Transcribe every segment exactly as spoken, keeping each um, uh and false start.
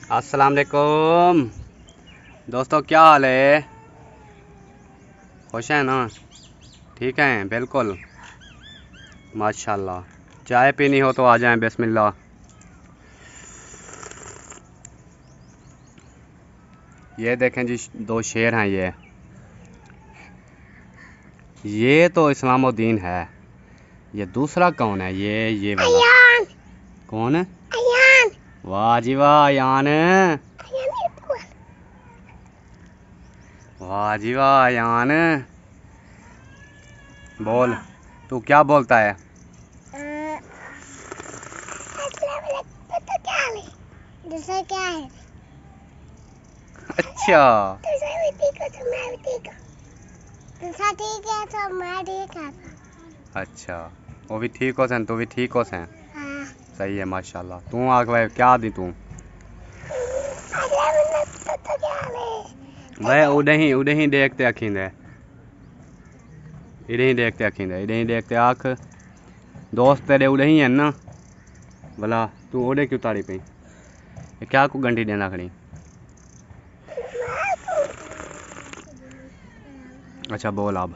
अस्सलाम वालेकुम दोस्तों, क्या हाल है? खुश हैं ना? ठीक हैं बिल्कुल, माशाल्लाह। चाय पीनी हो तो आ जाएं, बिस्मिल्लाह। ये देखें जी, दो शेर हैं ये ये तो इस्लामुद्दीन है। ये दूसरा कौन है? ये ये वाला अयान। कौन है? अयान। वाह जी वाह, अयान। वाह जी वाह, अयान। बोल, तू क्या बोलता है? दूसरा क्या है? अच्छा, दूसरा भी ठीक है तो मैं भी ठीक हूँ। दूसरा ठीक है तो मैं ठीक है। अच्छा, वो भी ठीक हो सन, तू भी ठीक हो सन। हाँ। सही है माशाल्लाह। तू आग भाई क्या दी तू? भाई उड़े ही उड़े ही देखते अखींदे इधे ही देखते अखींदे इधे ही देखते आख। दोस्त तेरे उड़े ही हैं ना? भला तू उड़े क्यों ताड़ी पई? ये क्या को घंटी देना खड़ी? अच्छा बोल अब।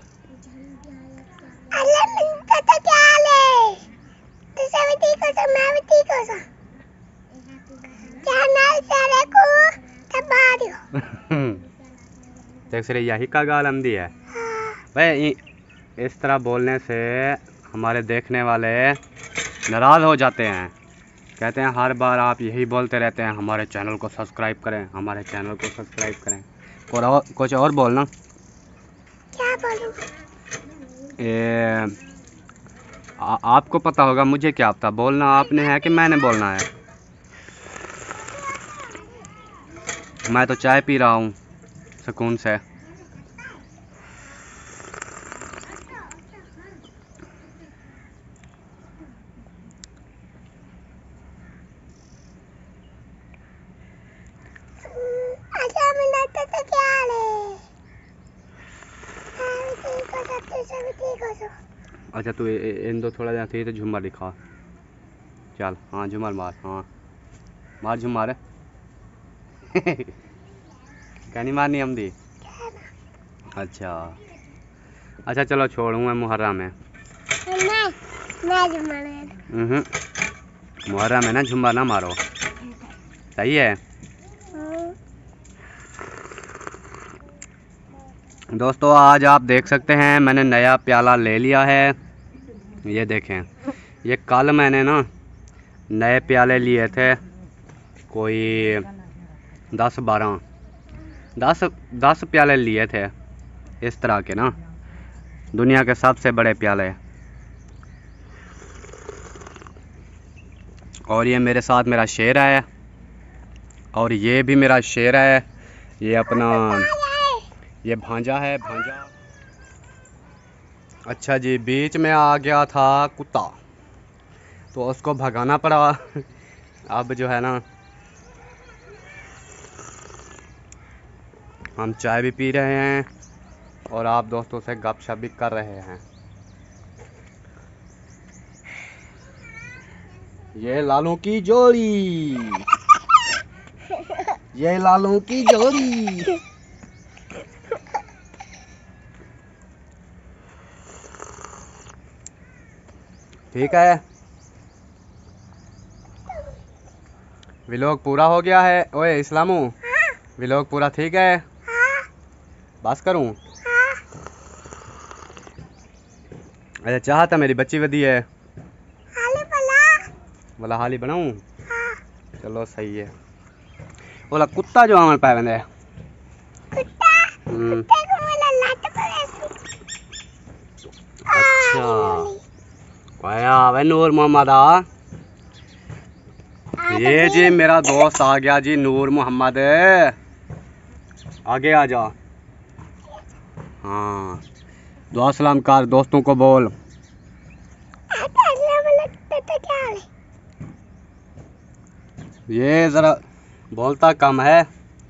देख सर, यही का गाल आमदी है भाई। इस तरह बोलने से हमारे देखने वाले नाराज़ हो जाते हैं। कहते हैं हर बार आप यही बोलते रहते हैं, हमारे चैनल को सब्सक्राइब करें, हमारे चैनल को सब्सक्राइब करें। और, और कुछ और बोलना। क्या बोलूं? ये आ, आपको पता होगा, मुझे क्या पता। बोलना आपने है कि मैंने बोलना है? मैं तो चाय पी रहा हूँ सुकून से। अच्छा तू इन दो थोड़ा जहाँ थी तो झूमर दिखा। चल हाँ, झूमर मार। हाँ मार झूमर। कहनी मारनी हमदी। अच्छा अच्छा चलो छोड़ूँ मैं मुहर्रम में। हम्म मुहर्रम में ना झुम्बर ना मारो, सही है? दोस्तों आज आप देख सकते हैं मैंने नया प्याला ले लिया है। ये देखें, ये कल मैंने ना नए प्याले लिए थे, कोई दस बारह दस दस प्याले लिए थे इस तरह के ना, दुनिया के सबसे बड़े प्याले। और ये मेरे साथ मेरा शेर है, और ये भी मेरा शेर है। ये अपना ये भांजा है, भांजा। अच्छा जी, बीच में आ गया था कुत्ता तो उसको भगाना पड़ा। अब जो है ना, हम चाय भी पी रहे हैं और आप दोस्तों से गपशप भी कर रहे हैं। ये लालू की जोड़ी, ये लालू की जोड़ी। ठीक है, व्लॉग पूरा हो गया है। ओए इस्लामू, व्लॉग पूरा ठीक है? बस करूं? अच्छा चाहता मेरी बच्ची वधी है वाला हाली बनाऊं? चलो सही है। बोला कुत्ता जो आमल पाए बंदे अच्छा आया वे नूर मोहम्मद। आ ये जी मेरा दोस्त आ गया जी, नूर मोहम्मद। आगे आ जा। हाँ दुआ सलाम कर दोस्तों को बोल। ये जरा बोलता कम है।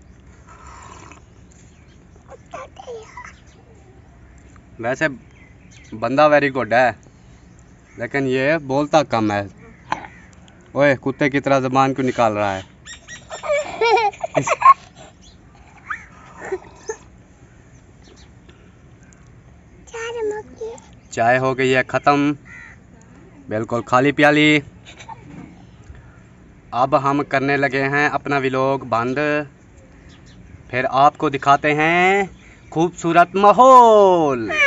वैसे बंदा वेरी गुड है, लेकिन ये बोलता कम है। ओए कुत्ते की तरह ज़बान क्यों निकाल रहा है? चाय मग्गी चाय हो गई है ख़त्म, बिल्कुल खाली प्याली। अब हम करने लगे हैं अपना व्लॉग बंद, फिर आपको दिखाते हैं खूबसूरत माहौल।